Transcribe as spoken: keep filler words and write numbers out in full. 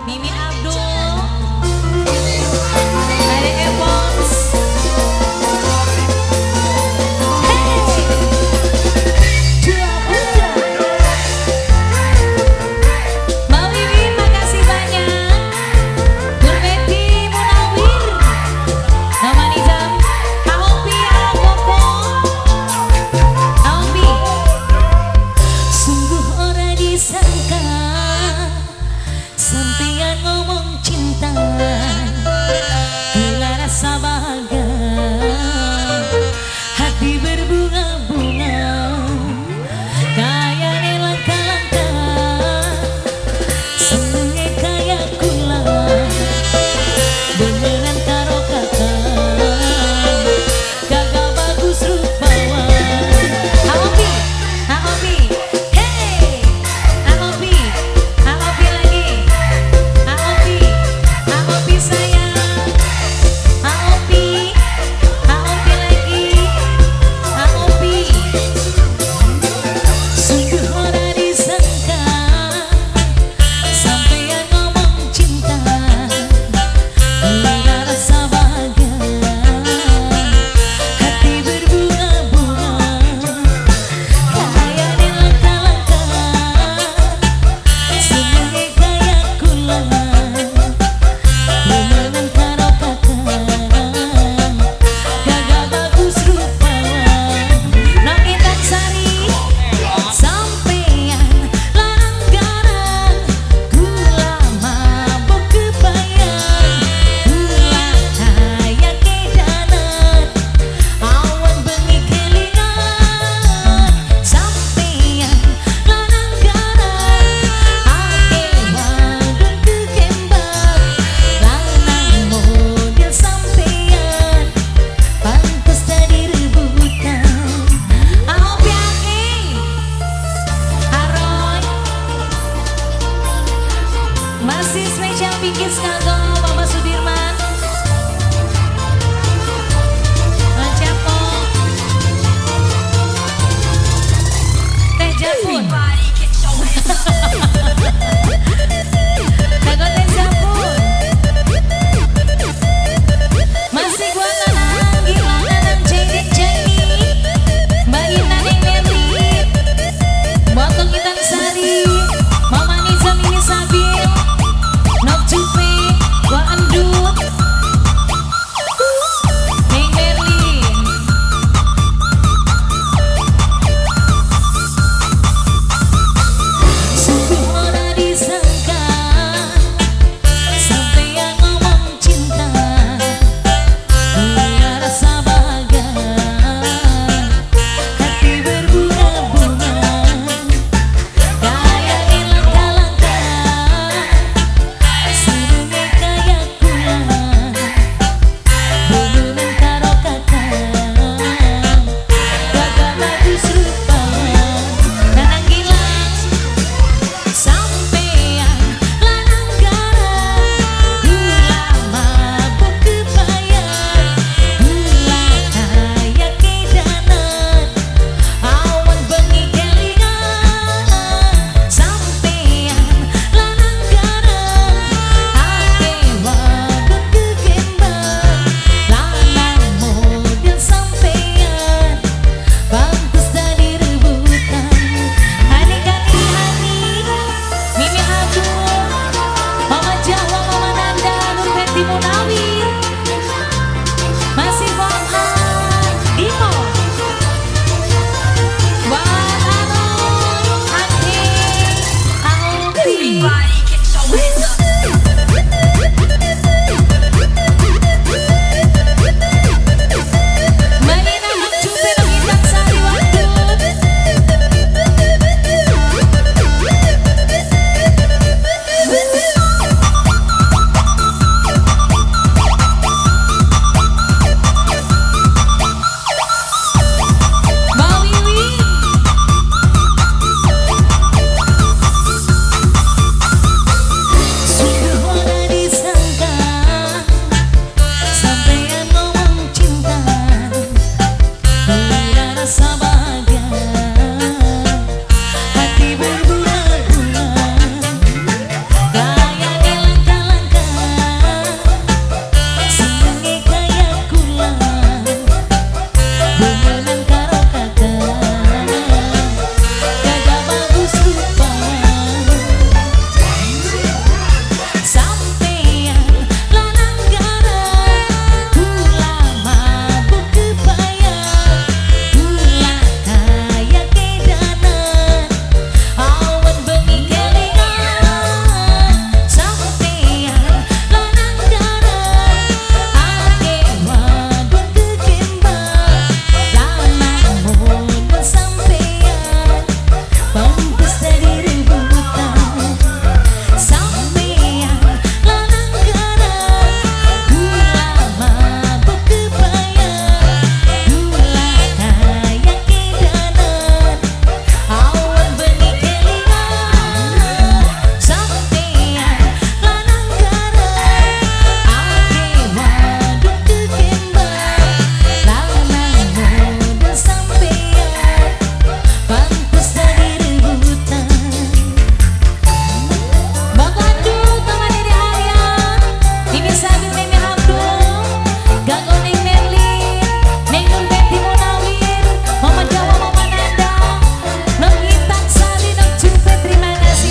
Mimi Abdul, ada Evans. Sampeyan ngomong cinta bila rasa bahagia hati berbunga-bunga kaya langkah-langkah senengnya kaya kula beneran karo kakak gagah bagus rupawan Aobi, Aobi, hey Aobi, Aobi lagi Aobi, Aobi sayang, Aobi, Aobi lagi, Aobi. Sungguh ora disangka sampeyan ngomong cinta bila rasa bahagia hati berbunga-bunga kaya langkah-langkah senengnya kaya kula beneran karo kakak gagah bagus rupawan Nang Intan Sari sampeyan larang garang kula mabok kebayang kula kaya kedanan awan bengi kelingan sampeyan larang garang ake wadon kekembang lanang model sampeyan pantes jadi rebutan Aobi ake Aroy masih spesial bikin sekali